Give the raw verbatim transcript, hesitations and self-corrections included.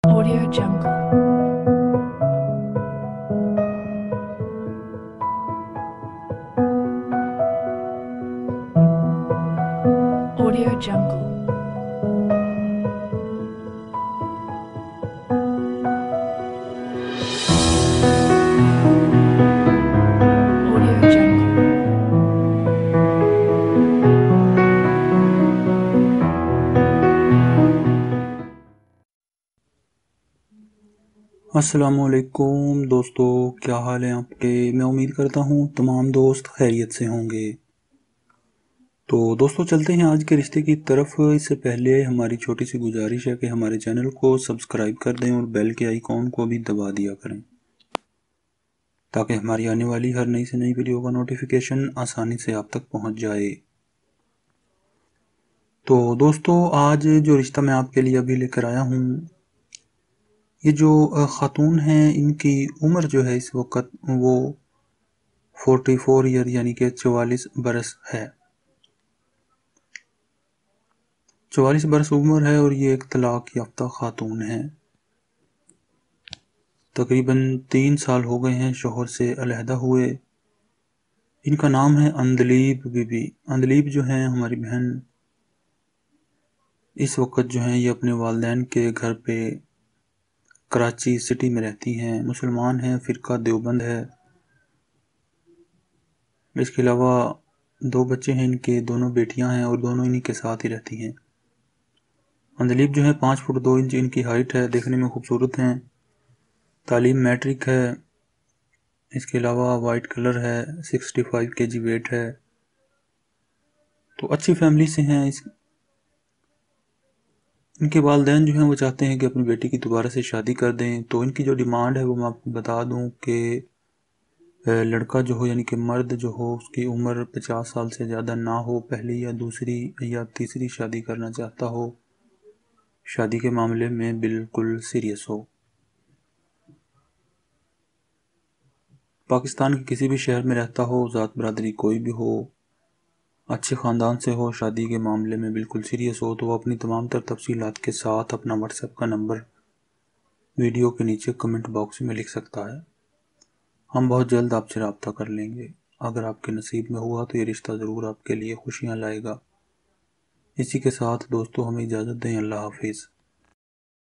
Audio Jungle. Audio Jungle. Audio Jungle. السلام علیکم دوستو، کیا حال ہے آپ کے؟ میں امید کرتا ہوں تمام دوست خیریت سے ہوں گے۔ تو دوستو چلتے ہیں آج کے رشتے کی طرف۔ اس سے پہلے ہماری چھوٹی سی گزارش ہے کہ ہمارے چینل کو سبسکرائب کر دیں اور بیل کے آئیکن کو بھی دبا دیا کریں تاکہ ہماری آنے والی ہر نئی سے نئی ویڈیو کا نوٹیفیکیشن آسانی سے آپ تک پہنچ جائے۔ تو دوستو آج جو رشتہ میں آپ کے لیے ابھی لے کر آیا ہوں، یہ جو خاتون ہیں ان کی عمر جو ہے اس وقت وہ فورٹی فور ایئر یعنی کہ چوالیس برس ہے۔ چوالیس برس عمر ہے اور یہ ایک طلاق یافتہ خاتون ہے۔ تقریباً تین سال ہو گئے ہیں شوہر سے علیحدہ ہوئے۔ ان کا نام ہے اندلیب بی بی۔ اندلیب جو ہیں ہماری بہن، اس وقت جو ہیں یہ اپنے والدین کے گھر پہ کراچی سٹی میں رہتی ہیں۔ مسلمان ہیں، فرقہ دیوبند ہے۔ اس کے علاوہ دو بچے ہیں ان کے، دونوں بیٹیاں ہیں اور دونوں انہی کے ساتھ ہی رہتی ہیں۔ اندلیب جو ہے پانچ فٹ دو انچ ان کی ہائٹ ہے، دیکھنے میں خوبصورت ہیں۔ تعلیم میٹرک ہے۔ اس کے علاوہ وائٹ کلر ہے، sixty five K G wait ہے۔ تو اچھی فیملی سے ہیں۔ اس ان کے والدین جو ہیں وہ چاہتے ہیں کہ اپنی بیٹی کی دوبارہ سے شادی کر دیں۔ تو ان کی جو ڈیمانڈ ہے وہ میں آپ کو بتا دوں کہ لڑکا جو ہو یعنی کہ مرد جو ہو اس کی عمر پچاس سال سے زیادہ نہ ہو، پہلی یا دوسری یا تیسری شادی کرنا چاہتا ہو، شادی کے معاملے میں بالکل سیریس ہو، پاکستان کے کسی بھی شہر میں رہتا ہو، ذات برادری کوئی بھی ہو، اچھے خاندان سے ہو، شادی کے معاملے میں بالکل سیریس ہو، تو وہ اپنی تمام تر تفصیلات کے ساتھ اپنا واٹس ایپ کا نمبر ویڈیو کے نیچے کمنٹ باکس میں لکھ سکتا ہے۔ ہم بہت جلد آپ سے رابطہ کر لیں گے۔ اگر آپ کے نصیب میں ہوا تو یہ رشتہ ضرور آپ کے لیے خوشیاں لائے گا۔ اسی کے ساتھ دوستو ہمیں اجازت دیں۔ اللہ حافظ۔